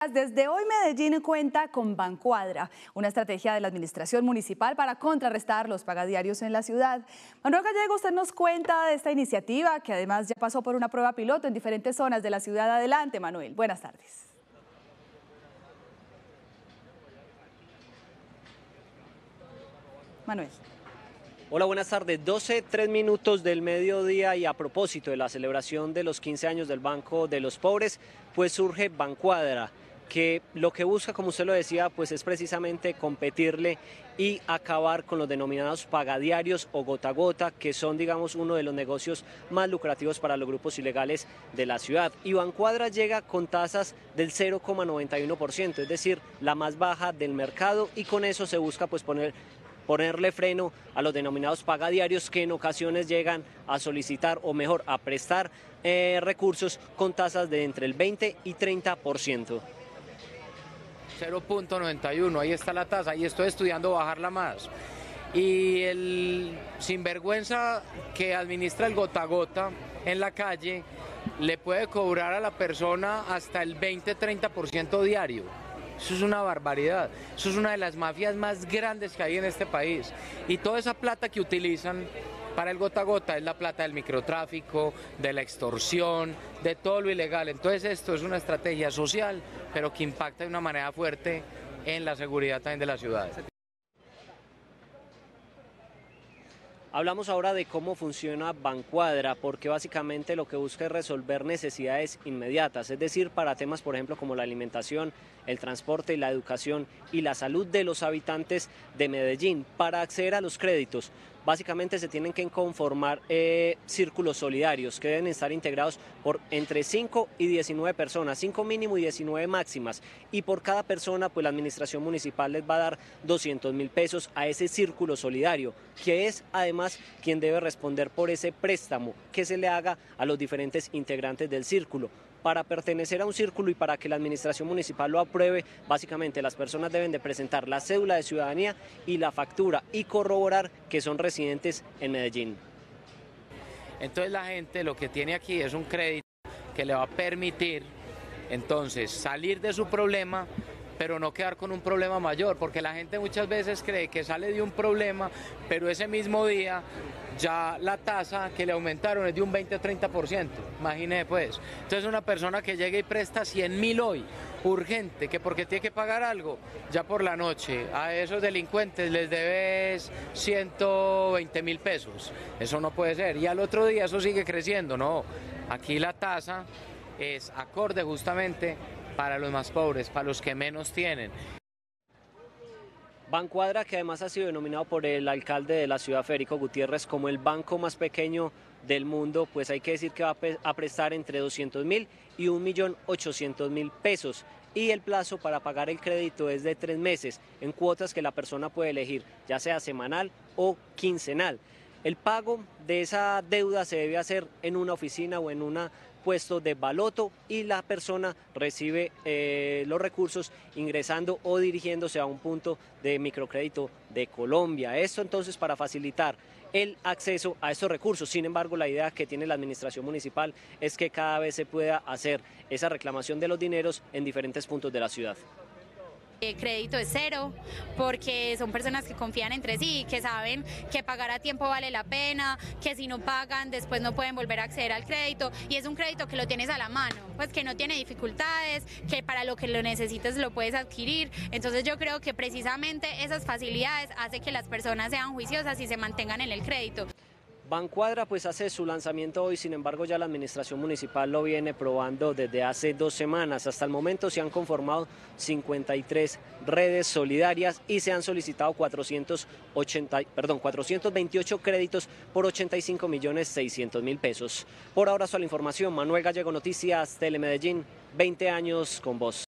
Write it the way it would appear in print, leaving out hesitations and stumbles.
Desde hoy Medellín cuenta con Bancuadra, una estrategia de la administración municipal para contrarrestar los pagadiarios en la ciudad. Manuel Gallego, usted nos cuenta de esta iniciativa que además ya pasó por una prueba piloto en diferentes zonas de la ciudad. Adelante, Manuel. Buenas tardes. Manuel. Hola, buenas tardes. 12:03 del mediodía, y a propósito de la celebración de los 15 años del Banco de los Pobres, pues surge Bancuadra, que lo que busca, como usted lo decía, pues es precisamente competirle y acabar con los denominados pagadiarios o gota a gota, que son, digamos, uno de los negocios más lucrativos para los grupos ilegales de la ciudad. Y Bancuadra llega con tasas del 0,91%, es decir, la más baja del mercado, y con eso se busca pues ponerle freno a los denominados pagadiarios, que en ocasiones llegan a solicitar, o mejor, a prestar recursos con tasas de entre el 20 y 30%. 0,91, ahí está la tasa, y estoy estudiando bajarla más. Y el sinvergüenza que administra el gota a gota en la calle le puede cobrar a la persona hasta el 20-30% diario. Eso es una barbaridad, eso es una de las mafias más grandes que hay en este país. Y toda esa plata que utilizan para el gota a gota es la plata del microtráfico, de la extorsión, de todo lo ilegal. Entonces esto es una estrategia social, pero que impacta de una manera fuerte en la seguridad también de la ciudad. Hablamos ahora de cómo funciona Bancuadra, porque básicamente lo que busca es resolver necesidades inmediatas, es decir, para temas, por ejemplo, como la alimentación, el transporte, la educación y la salud de los habitantes de Medellín. Para acceder a los créditos, básicamente se tienen que conformar círculos solidarios que deben estar integrados por entre 5 y 19 personas, 5 mínimo y 19 máximas, y por cada persona pues la administración municipal les va a dar 200.000 pesos a ese círculo solidario, que es además quien debe responder por ese préstamo que se le haga a los diferentes integrantes del círculo. Para pertenecer a un círculo y para que la administración municipal lo apruebe, básicamente las personas deben de presentar la cédula de ciudadanía y la factura, y corroborar que son residentes en Medellín. Entonces la gente lo que tiene aquí es un crédito que le va a permitir entonces salir de su problema, pero no quedar con un problema mayor, porque la gente muchas veces cree que sale de un problema, pero ese mismo día ya la tasa que le aumentaron es de un 20-30%, imagínese pues. Entonces una persona que llega y presta 100.000 hoy, urgente, que porque tiene que pagar algo, ya por la noche a esos delincuentes les debes 120.000 pesos, eso no puede ser, y al otro día eso sigue creciendo, no, aquí la tasa es acorde justamente para los más pobres, para los que menos tienen. Bancuadra, que además ha sido denominado por el alcalde de la ciudad, Federico Gutiérrez, como el banco más pequeño del mundo, pues hay que decir que va a prestar entre 200.000 y 1.800.000 pesos. Y el plazo para pagar el crédito es de 3 meses, en cuotas que la persona puede elegir, ya sea semanal o quincenal. El pago de esa deuda se debe hacer en una oficina o en un puesto de baloto, y la persona recibe los recursos ingresando o dirigiéndose a un punto de microcrédito de Colombia. Esto entonces para facilitar el acceso a estos recursos. Sin embargo, la idea que tiene la administración municipal es que cada vez se pueda hacer esa reclamación de los dineros en diferentes puntos de la ciudad. El crédito es cero, porque son personas que confían entre sí, que saben que pagar a tiempo vale la pena, que si no pagan después no pueden volver a acceder al crédito, y es un crédito que lo tienes a la mano, pues que no tiene dificultades, que para lo que lo necesites lo puedes adquirir. Entonces yo creo que precisamente esas facilidades hacen que las personas sean juiciosas y se mantengan en el crédito. Bancuadra pues hace su lanzamiento hoy, sin embargo ya la administración municipal lo viene probando desde hace 2 semanas. Hasta el momento se han conformado 53 redes solidarias y se han solicitado 428 créditos por 85.600.000 pesos. Por ahora, solo la información. Manuel Gallego, Noticias Telemedellín, 20 años con vos.